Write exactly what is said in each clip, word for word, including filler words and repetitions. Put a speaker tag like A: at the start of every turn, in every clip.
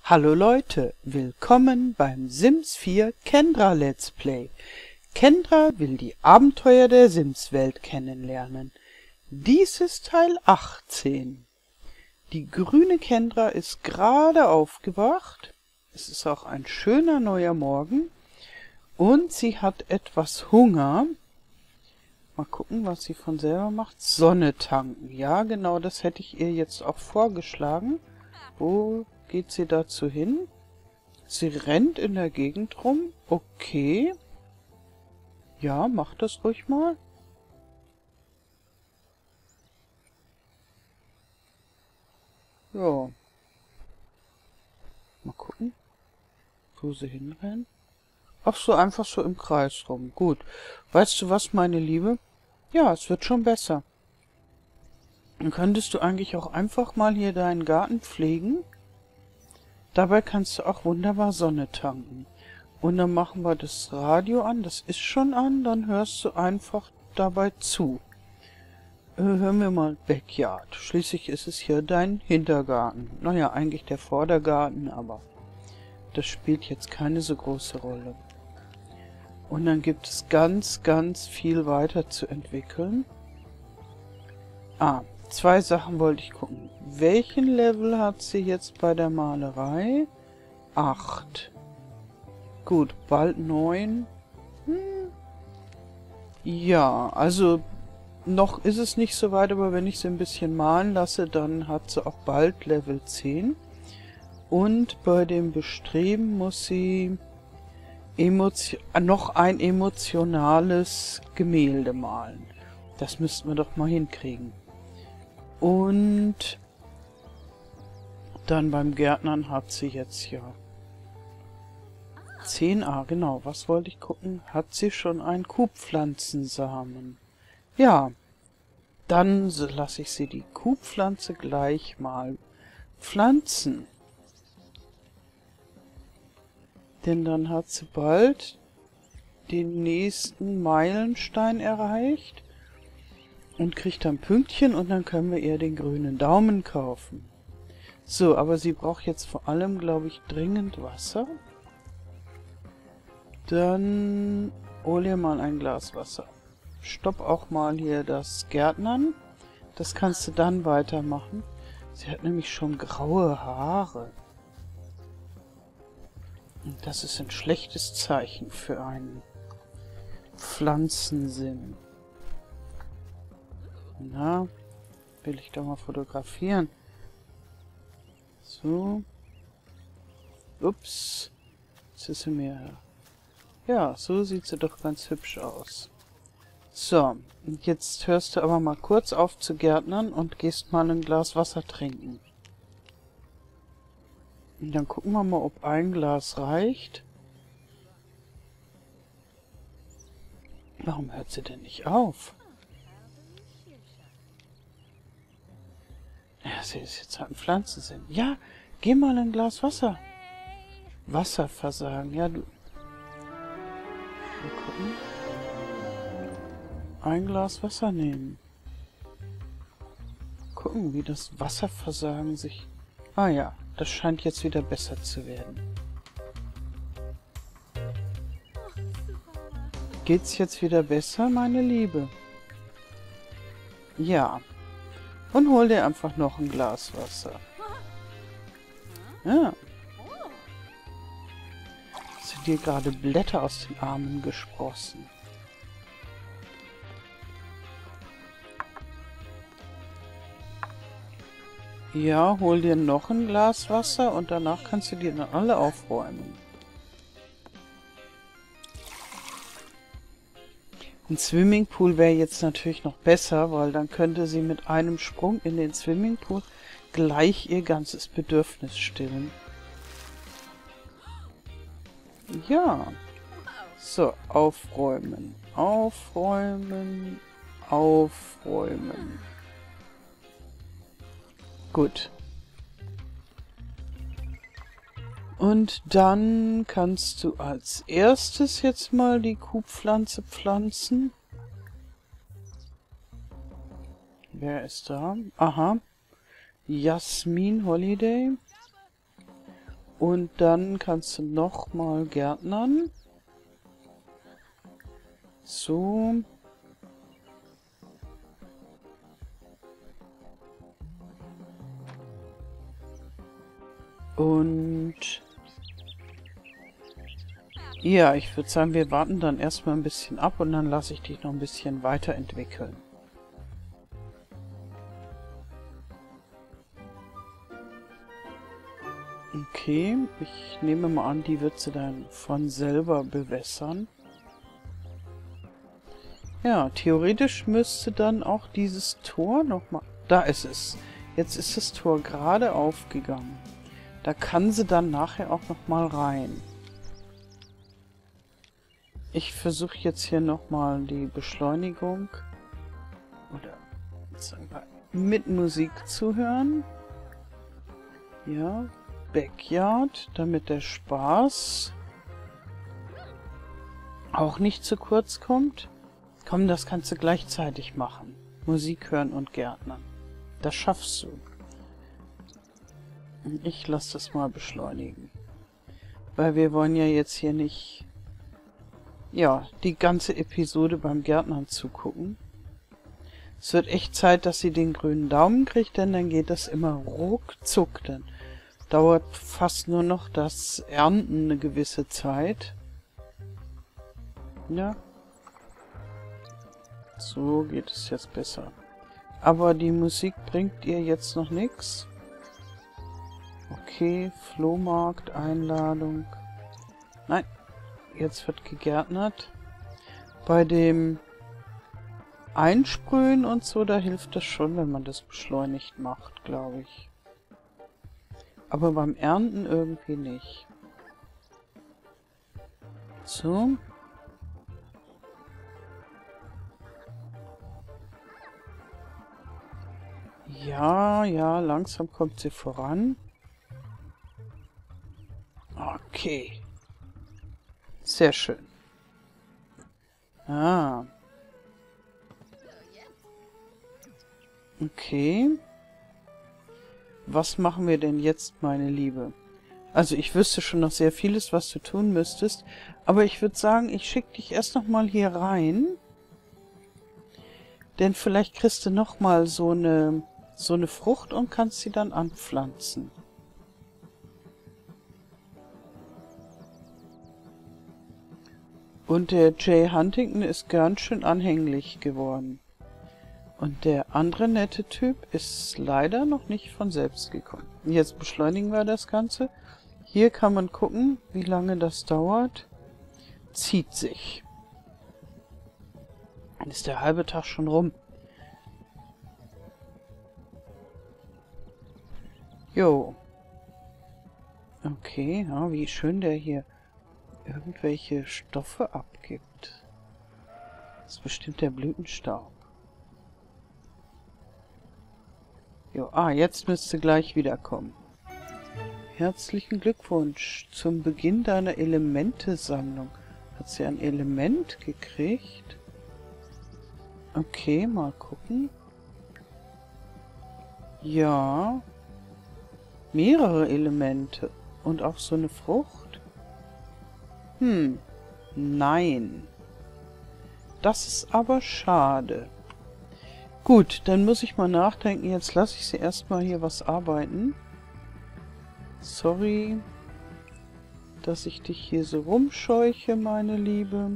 A: Hallo Leute, willkommen beim Sims vier Kendra Let's Play. Kendra will die Abenteuer der Sims-Welt kennenlernen. Dies ist Teil achtzehn. Die grüne Kendra ist gerade aufgewacht. Es ist auch ein schöner neuer Morgen. Und sie hat etwas Hunger. Mal gucken, was sie von selber macht. Sonne tanken. Ja, genau, das hätte ich ihr jetzt auch vorgeschlagen. Wo geht sie dazu hin? Sie rennt in der Gegend rum. Okay. Ja, mach das ruhig mal. Ja. Mal gucken, wo sie hinrennt. Ach so, einfach so im Kreis rum. Gut. Weißt du was, meine Liebe? Ja, es wird schon besser. Dann könntest du eigentlich auch einfach mal hier deinen Garten pflegen. Dabei kannst du auch wunderbar Sonne tanken. Und dann machen wir das Radio an. Das ist schon an. Dann hörst du einfach dabei zu. Äh, hören wir mal Backyard. Schließlich ist es hier dein Hintergarten. Naja, eigentlich der Vordergarten, aber das spielt jetzt keine so große Rolle. Und dann gibt es ganz, ganz viel weiter zu entwickeln. Ah, zwei Sachen wollte ich gucken. Welchen Level hat sie jetzt bei der Malerei? Acht. Gut, bald neun. Hm. Ja, also noch ist es nicht so weit, aber wenn ich sie ein bisschen malen lasse, dann hat sie auch bald Level zehn. Und bei dem Bestreben muss sie Emotio- noch ein emotionales Gemälde malen. Das müssten wir doch mal hinkriegen. Und dann beim Gärtnern hat sie jetzt ja zehn A, genau, was wollte ich gucken? Hat sie schon einen Kuhpflanzensamen? Ja, dann lasse ich sie die Kuhpflanze gleich mal pflanzen. Denn dann hat sie bald den nächsten Meilenstein erreicht und kriegt dann Pünktchen und dann können wir ihr den grünen Daumen kaufen. So, aber sie braucht jetzt vor allem, glaube ich, dringend Wasser. Dann hol ihr mal ein Glas Wasser. Stopp auch mal hier das Gärtnern. Das kannst du dann weitermachen. Sie hat nämlich schon graue Haare. Und das ist ein schlechtes Zeichen für einen Pflanzensim. Na, will ich doch mal fotografieren. So. Ups. Jetzt ist sie mir... Ja, so sieht sie doch ganz hübsch aus. So, und jetzt hörst du aber mal kurz auf zu gärtnern und gehst mal ein Glas Wasser trinken. Und dann gucken wir mal, ob ein Glas reicht. Warum hört sie denn nicht auf? Ja, sie ist jetzt halt ein Pflanzensinn. Ja, geh mal ein Glas Wasser. Wasserversagen, ja, du... Mal gucken. Ein Glas Wasser nehmen. Gucken, wie das Wasserversagen sich... Ah ja, das scheint jetzt wieder besser zu werden. Geht's jetzt wieder besser, meine Liebe? Ja. Und hol dir einfach noch ein Glas Wasser. Ja. Sind dir gerade Blätter aus den Armen gesprossen? Ja, hol dir noch ein Glas Wasser und danach kannst du die dann alle aufräumen. Ein Swimmingpool wäre jetzt natürlich noch besser, weil dann könnte sie mit einem Sprung in den Swimmingpool gleich ihr ganzes Bedürfnis stillen. Ja. So, aufräumen, aufräumen, aufräumen. Gut. Und dann kannst du als erstes jetzt mal die Kuhpflanze pflanzen. Wer ist da? Aha. Jasmin Holiday. Und dann kannst du nochmal gärtnern. So. Und ja, ich würde sagen, wir warten dann erstmal ein bisschen ab und dann lasse ich dich noch ein bisschen weiterentwickeln. Okay, ich nehme mal an, die wird sie dann von selber bewässern. Ja, theoretisch müsste dann auch dieses Tor nochmal... Da ist es. Jetzt ist das Tor gerade aufgegangen. Da kann sie dann nachher auch nochmal rein. Ich versuche jetzt hier nochmal die Beschleunigung oder sagen wir, mit Musik zu hören. Ja, Backyard, damit der Spaß auch nicht zu kurz kommt. Komm, das kannst du gleichzeitig machen. Musik hören und Gärtnern. Das schaffst du. Ich lasse das mal beschleunigen. Weil wir wollen ja jetzt hier nicht... ja, die ganze Episode beim Gärtnern zugucken. Es wird echt Zeit, dass sie den grünen Daumen kriegt, denn dann geht das immer ruckzuck. Dann dauert fast nur noch das Ernten eine gewisse Zeit. Ja. So geht es jetzt besser. Aber die Musik bringt ihr jetzt noch nichts. Okay, Flohmarkt, Einladung. Nein. Jetzt wird gegärtnert. Bei dem Einsprühen und so, da hilft das schon, wenn man das beschleunigt macht, glaube ich. Aber beim Ernten irgendwie nicht. So. Ja, ja, langsam kommt sie voran. Okay. Sehr schön. Ah. Okay. Was machen wir denn jetzt, meine Liebe? Also ich wüsste schon noch sehr vieles, was du tun müsstest. Aber ich würde sagen, ich schicke dich erst noch mal hier rein. Denn vielleicht kriegst du noch mal so eine, so eine Frucht und kannst sie dann anpflanzen. Und der Jay Huntington ist ganz schön anhänglich geworden. Und der andere nette Typ ist leider noch nicht von selbst gekommen. Jetzt beschleunigen wir das Ganze. Hier kann man gucken, wie lange das dauert. Zieht sich. Dann ist der halbe Tag schon rum. Jo. Okay, ja, wie schön der hier irgendwelche Stoffe abgibt. Das ist bestimmt der Blütenstaub. Jo, ah, jetzt müsste gleich wiederkommen. Herzlichen Glückwunsch zum Beginn deiner Elemente-Sammlung. Hat sie ein Element gekriegt? Okay, mal gucken. Ja. Mehrere Elemente. Und auch so eine Frucht? Hm. Nein. Das ist aber schade. Gut, dann muss ich mal nachdenken. Jetzt lasse ich sie erstmal hier was arbeiten. Sorry, dass ich dich hier so rumscheuche, meine Liebe.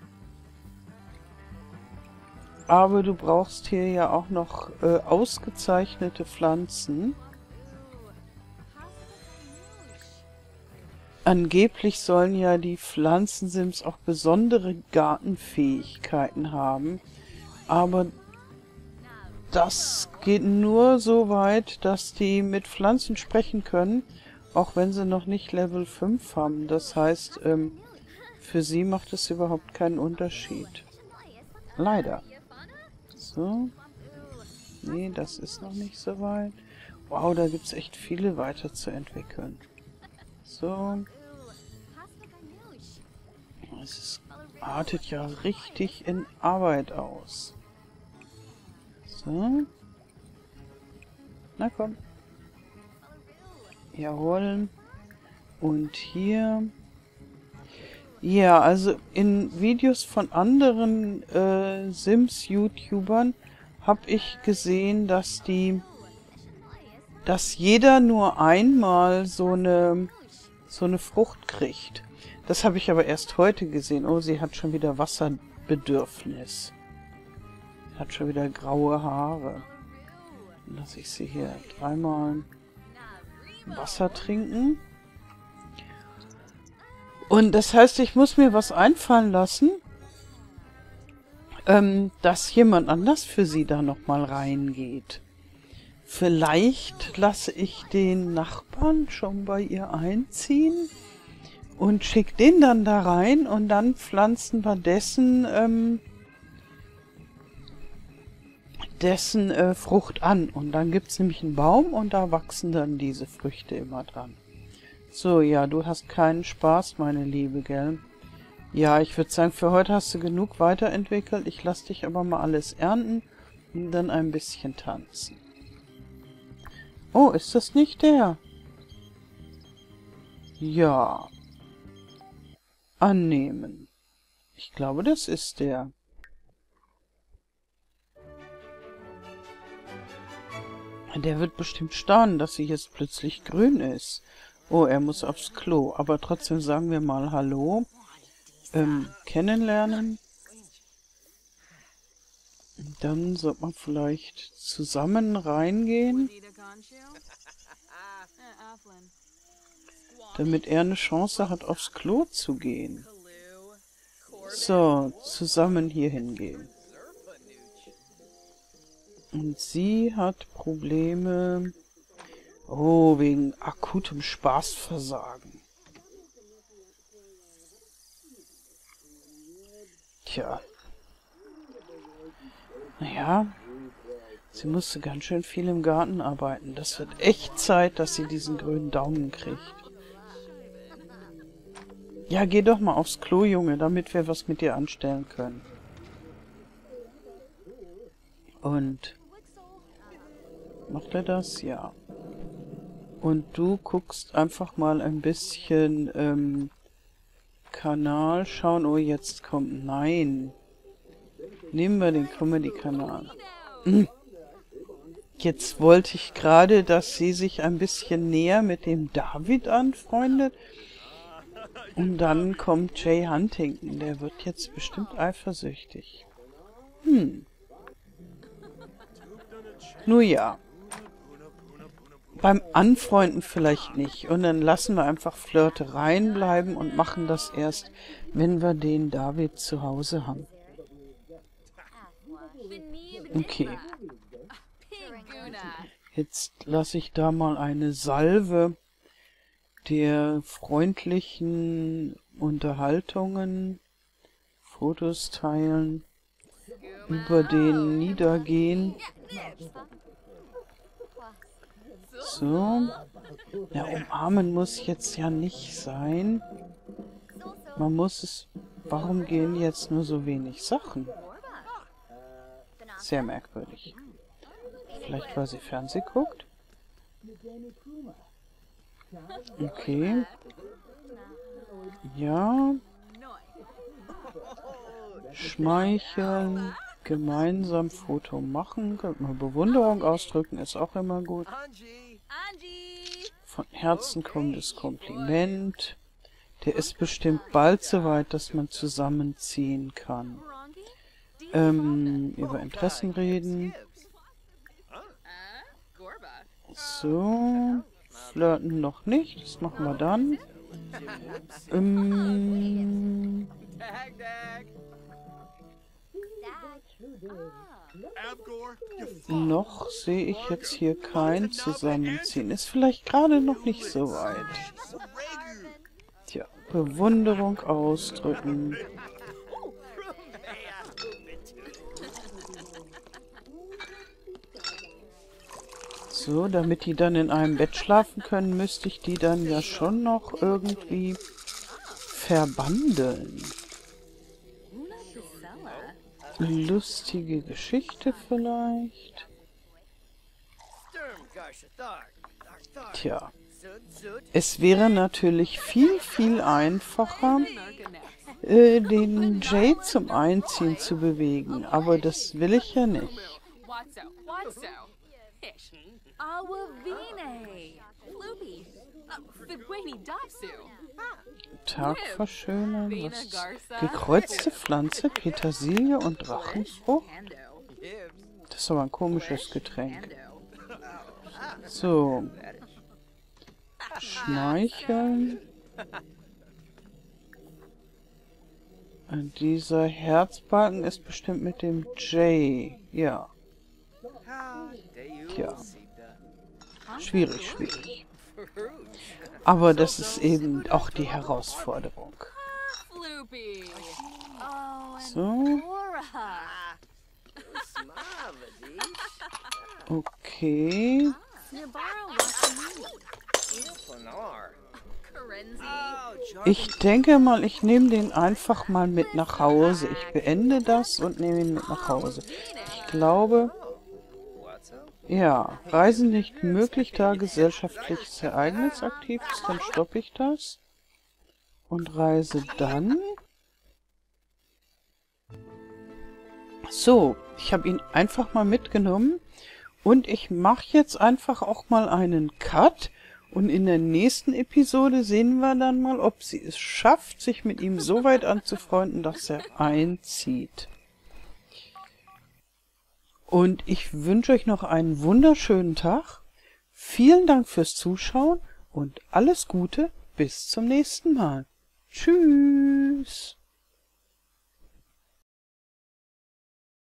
A: Aber du brauchst hier ja auch noch äh, ausgezeichnete Pflanzen. Angeblich sollen ja die Pflanzensims auch besondere Gartenfähigkeiten haben. Aber das geht nur so weit, dass die mit Pflanzen sprechen können, auch wenn sie noch nicht Level fünf haben. Das heißt, ähm, für sie macht es überhaupt keinen Unterschied. Leider. So. Nee, das ist noch nicht so weit. Wow, da gibt es echt viele weiterzuentwickeln. So. Es ist, artet ja richtig in Arbeit aus. So. Na komm. Jawohl. Und hier... Ja, also in Videos von anderen äh, Sims-YouTubern habe ich gesehen, dass die... dass jeder nur einmal so eine, so eine Frucht kriegt. Das habe ich aber erst heute gesehen. Oh, sie hat schon wieder Wasserbedürfnis. Hat schon wieder graue Haare. Lass ich sie hier dreimal Wasser trinken. Und das heißt, ich muss mir was einfallen lassen, ähm, dass jemand anders für sie da nochmal reingeht. Vielleicht lasse ich den Nachbarn schon bei ihr einziehen und schicke den dann da rein und dann pflanzen wir dessen, ähm, dessen äh, Frucht an. Und dann gibt es nämlich einen Baum und da wachsen dann diese Früchte immer dran. So, ja, du hast keinen Spaß, meine Liebe, gell? Ja, ich würde sagen, für heute hast du genug weiterentwickelt. Ich lasse dich aber mal alles ernten und dann ein bisschen tanzen. Oh, ist das nicht der? Ja. Annehmen. Ich glaube, das ist der. Der wird bestimmt staunen, dass sie jetzt plötzlich grün ist. Oh, er muss aufs Klo. Aber trotzdem sagen wir mal Hallo. Ähm, kennenlernen. Dann sollte man vielleicht zusammen reingehen. Damit er eine Chance hat, aufs Klo zu gehen. So, zusammen hier hingehen. Und sie hat Probleme... Oh, wegen akutem Spaßversagen. Tja. Naja, sie musste ganz schön viel im Garten arbeiten. Das wird echt Zeit, dass sie diesen grünen Daumen kriegt. Ja, geh doch mal aufs Klo, Junge, damit wir was mit dir anstellen können. Und... Macht er das? Ja. Und du guckst einfach mal ein bisschen ähm, Kanal schauen. Oh, jetzt kommt... Nein. Nehmen wir den Comedy-Kanal. Hm. Jetzt wollte ich gerade, dass sie sich ein bisschen näher mit dem David anfreundet. Und dann kommt Jay Huntington. Der wird jetzt bestimmt eifersüchtig. Hm. Nun ja. Beim Anfreunden vielleicht nicht. Und dann lassen wir einfach Flirtereien bleiben und machen das erst, wenn wir den David zu Hause haben. Okay. Jetzt lasse ich da mal eine Salve der freundlichen Unterhaltungen, Fotos teilen, über den niedergehen. So. Ja, umarmen muss jetzt ja nicht sein. Man muss es... Warum gehen jetzt nur so wenig Sachen? Sehr merkwürdig. Vielleicht, weil sie Fernseh guckt? Okay. Ja. Schmeicheln. Gemeinsam Foto machen. Könnte man Bewunderung ausdrücken, ist auch immer gut. Von Herzen kommendes Kompliment. Der ist bestimmt bald so weit, dass man zusammenziehen kann. Ähm, über Interessen reden. So. Flirten noch nicht. Das machen wir dann. Ähm, noch sehe ich jetzt hier kein Zusammenziehen. Ist vielleicht gerade noch nicht so weit. Tja, Bewunderung ausdrücken. So, damit die dann in einem Bett schlafen können, müsste ich die dann ja schon noch irgendwie verbandeln. Lustige Geschichte vielleicht. Tja. Es wäre natürlich viel, viel einfacher, äh, den Jay zum Einziehen zu bewegen, aber das will ich ja nicht. Tag verschönern, was ist? Gekreuzte Pflanze, Petersilie und Drachenfrucht? Das ist aber ein komisches Getränk. So. Schmeicheln. Und dieser Herzbalken ist bestimmt mit dem J. Ja. Tja. Schwierig, schwierig. Aber das ist eben auch die Herausforderung. So. Okay. Ich denke mal, ich nehme den einfach mal mit nach Hause. Ich beende das und nehme ihn mit nach Hause. Ich glaube, ja, Reisen nicht möglich, da gesellschaftliches Ereignis aktiv ist, dann stoppe ich das und reise dann. So, ich habe ihn einfach mal mitgenommen und ich mache jetzt einfach auch mal einen Cut. Und in der nächsten Episode sehen wir dann mal, ob sie es schafft, sich mit ihm so weit anzufreunden, dass er einzieht. Und ich wünsche euch noch einen wunderschönen Tag. Vielen Dank fürs Zuschauen und alles Gute. Bis zum nächsten Mal. Tschüss.